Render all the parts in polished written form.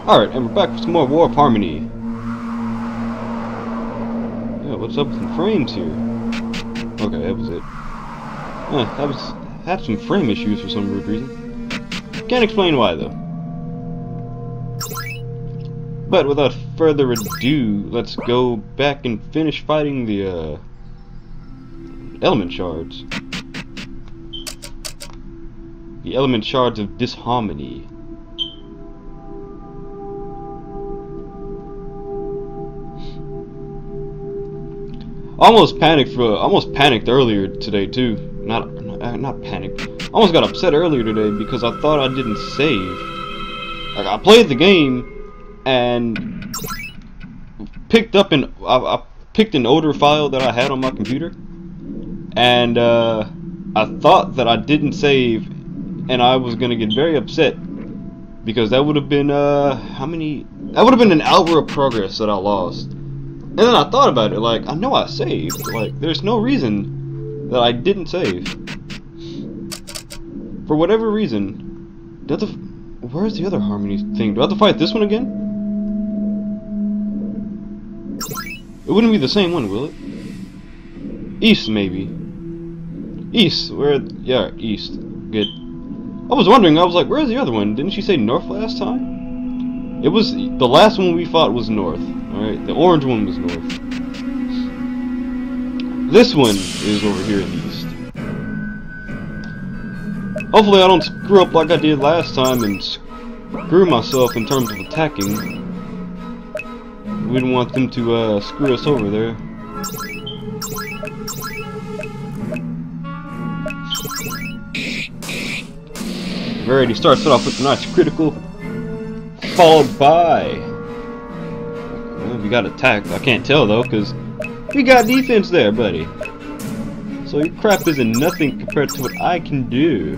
Alright, and we're back with some more War of Harmony. Yeah, what's up with the frames here? Okay, that was it. Had some frame issues for some weird reason. Can't explain why though. But without further ado, let's go back and finish fighting the element shards. The element shards of disharmony. Almost panicked earlier today too. Not panicked. Almost got upset earlier today because I thought I didn't save. Like, I played the game and picked up I picked an older file that I had on my computer, and I thought that I didn't save, and I was gonna get very upset because that would have been how many? That would have been an hour of progress that I lost. And then I thought about it, like, I know I saved. Like, there's no reason that I didn't save. For whatever reason. Where's the other Harmony thing? Do I have to fight this one again? It wouldn't be the same one, will it? East, maybe. East, yeah, East. Good. I was wondering, I was like, where's the other one? Didn't she say North last time? It was, the last one we fought was North. Alright, the orange one was North. This one is over here in the East. Hopefully I don't screw up like I did last time and screw myself in terms of attacking. We didn't want them to screw us over there. Alrighty, starts it off with a nice critical, followed by... Well, we got attacked. I can't tell though, because we got defense there, buddy. So your crap isn't nothing compared to what I can do.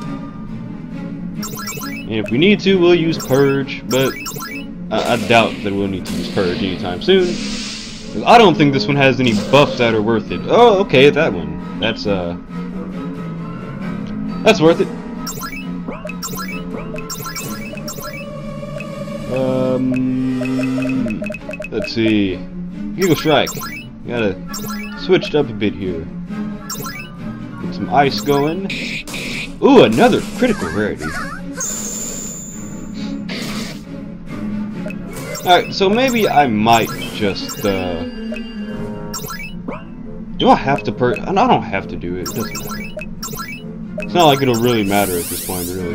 And if we need to, we'll use Purge, but I doubt that we'll need to use Purge anytime soon. I don't think this one has any buffs that are worth it. Oh, okay, that one. That's worth it. Let's see. Giggle Strike. Gotta switch it up a bit here. Get some ice going. Ooh, another critical rarity. Alright, so maybe I might just, do I have to I don't have to do it. It doesn't matter. It's not like it'll really matter at this point, really.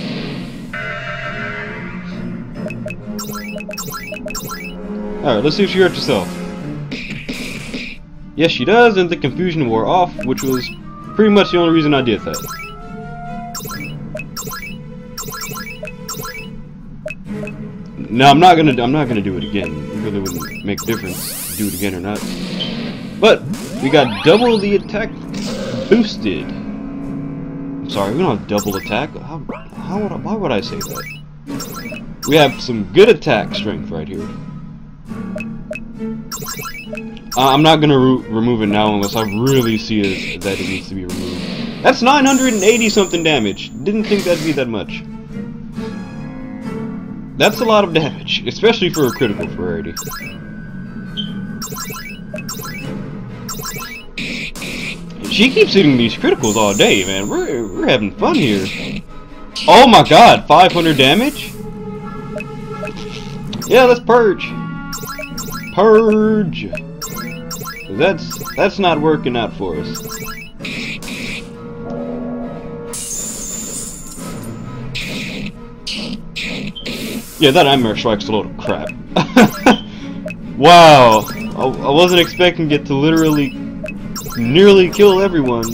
Alright, let's see if she hurt herself. Yes, she does, and the confusion wore off, which was pretty much the only reason I did that. No, I'm not gonna do it again. It really wouldn't make a difference to do it again or not. But we got double the attack boosted. I'm sorry, we don't have double attack. Why would I say that? We have some good attack strength right here. I'm not gonna remove it now unless I really see that it needs to be removed. That's 980 something damage. Didn't think that'd be that much. That's a lot of damage, especially for a critical rarity. She keeps hitting these criticals all day, man. We're having fun here. Oh my god, 500 damage? Yeah, let's purge. Purge. That's not working out for us. Yeah, that Nightmare Strike's a load of crap. Wow, I wasn't expecting it to literally nearly kill everyone.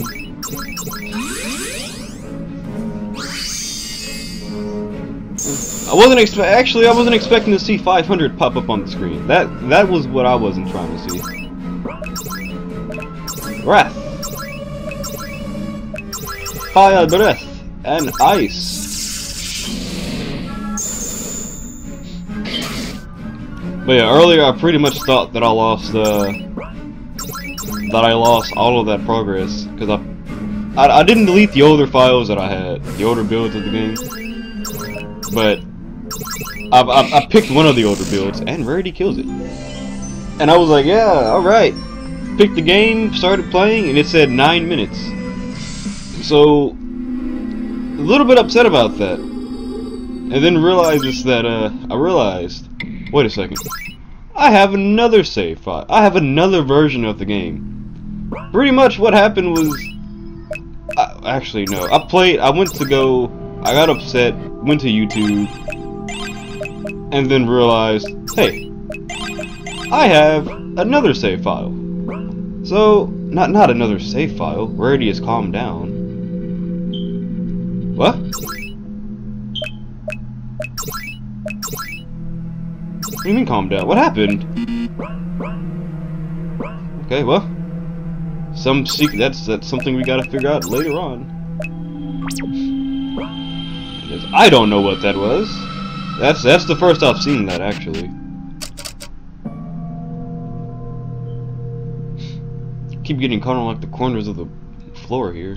I wasn't expecting to see 500 pop up on the screen. That was what I wasn't trying to see. Wrath, fire breath, and ice. But yeah, earlier I pretty much thought that I lost all of that progress because I didn't delete the older files that I had, the older builds of the game. But I picked one of the older builds, and Rarity kills it. And I was like, yeah, alright. Picked the game, started playing, and it said 9 minutes. So, a little bit upset about that. And then realized that, I realized, wait a second. I have another save file. I have another version of the game. Pretty much what happened was, actually no, I got upset, went to YouTube, and then realized, hey, I have another save file. So, not another save file. Rarity has calmed down. What? What do you mean calm down? What happened? Okay, well, some secret. That's something we gotta figure out later on. Because I don't know what that was. That's the first I've seen that actually. Keep getting caught on like the corners of the floor here.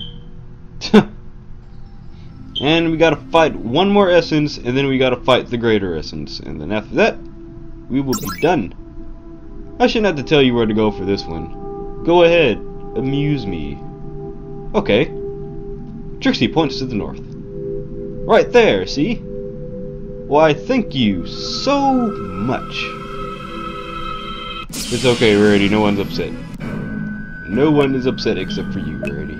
And we gotta fight one more essence, and then we gotta fight the greater essence, and then after that, we will be done. I shouldn't have to tell you where to go for this one. Go ahead, amuse me. Okay. Trixie points to the north. Right there, see? Why, thank you so much. It's okay, Rarity, no one's upset. No one is upset except for you, Rarity.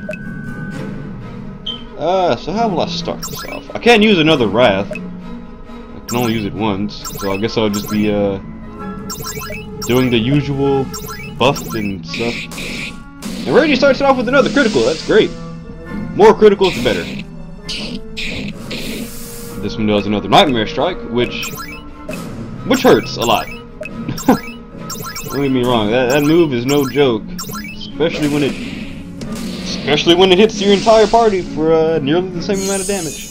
So how will I start this off? I can't use another Wrath. I can only use it once, so I guess I'll just be, doing the usual buff and stuff. And Rarity starts it off with another critical, that's great. More criticals, the better. This one does another Nightmare Strike, which hurts a lot. Don't get me wrong, that move is no joke. Especially when it hits your entire party for nearly the same amount of damage.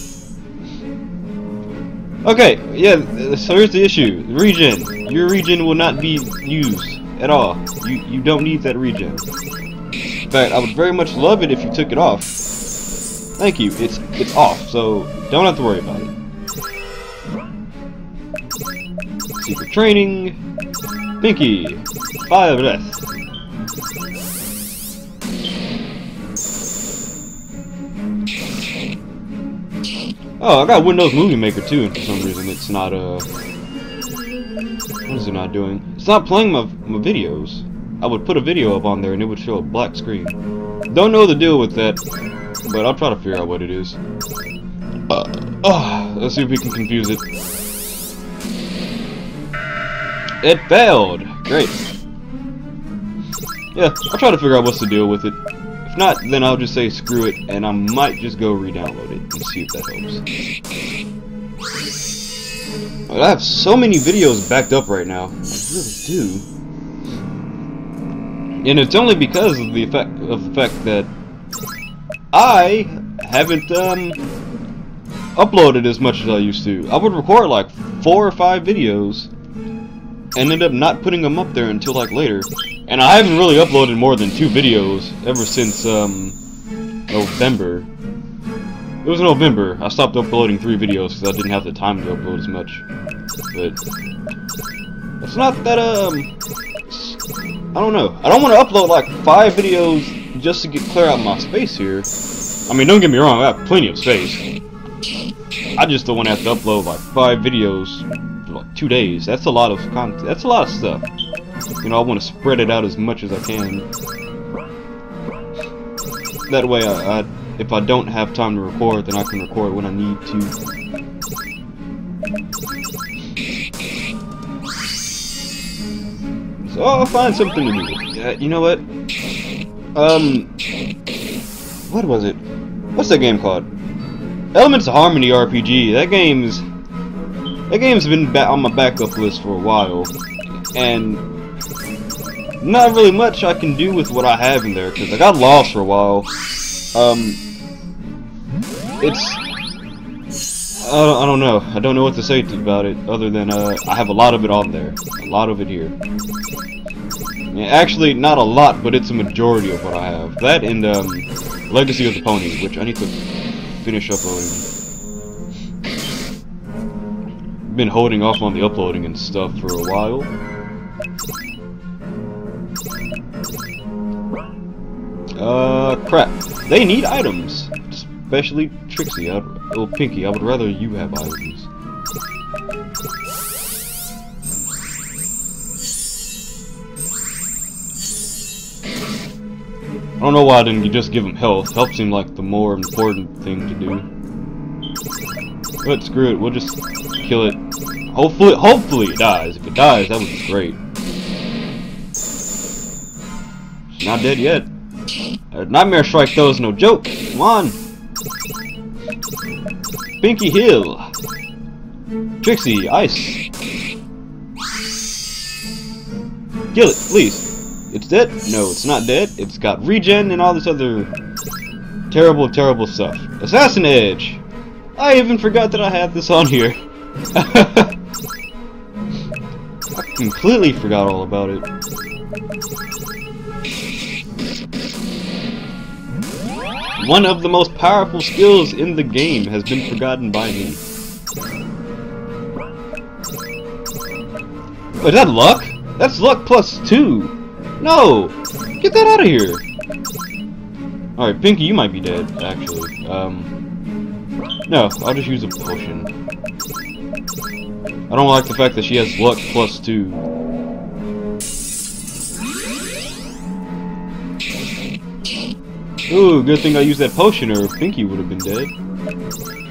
Okay, yeah, so here's the issue. Regen. Your regen will not be used at all. You don't need that regen. In fact, I would very much love it if you took it off. Thank you. It's off, so don't have to worry about it. Secret training. Pinky. Fire breath. Oh, I got Windows Movie Maker too, and for some reason it's not, what is it not doing? It's not playing my videos. I would put a video up on there and it would show a black screen. Don't know the deal with that, but I'll try to figure out what it is. Let's see if we can confuse it. It failed! Great. Yeah, I'll try to figure out what's the deal with it. If not, then I'll just say screw it, and I might just go re-download it and see if that helps. But I have so many videos backed up right now. I really do. And it's only because of the fact that I haven't uploaded as much as I used to. I would record like 4 or 5 videos and end up not putting them up there until like later. And I haven't really uploaded more than 2 videos ever since November. It was November. I stopped uploading 3 videos because I didn't have the time to upload as much. But it's not that I don't know. I don't want to upload like 5 videos just to clear out my space here. I mean, don't get me wrong, I have plenty of space. I just don't want to have to upload like 5 videos for like 2 days. That's a lot of content. That's a lot of stuff. You know, I want to spread it out as much as I can. That way, if I don't have time to record, then I can record when I need to. So I'll find something to do. You know what? What was it? What's that game called? Elements of Harmony RPG. That game's been on my backup list for a while, and not really much I can do with what I have in there because I got lost for a while. I don't know. I don't know what to say about it other than I have a lot of it on there. A lot of it here. Yeah, actually, not a lot, but it's a majority of what I have. That and Legacy of the Pony, which I need to finish uploading. been holding off on the uploading and stuff for a while. Crap. They need items. Especially Trixie. Little Pinky, I would rather you have items. I don't know why didn't you just give him health. Health seemed like the more important thing to do. But screw it, we'll just kill it. Hopefully it dies. If it dies, that would be great. She's not dead yet. Nightmare Strike though is no joke. Come on. Pinky Hill. Trixie, ice. Kill it, please. It's dead? No, it's not dead. It's got regen and all this other terrible, terrible stuff. Assassin Edge! I even forgot that I had this on here. I completely forgot all about it. One of the most powerful skills in the game has been forgotten by me. Oh, is that luck? That's luck plus 2. No! Get that out of here! Alright, Pinky, you might be dead, actually. No, I'll just use a potion. I don't like the fact that she has luck plus 2. Ooh, good thing I used that potion or Pinky would have been dead.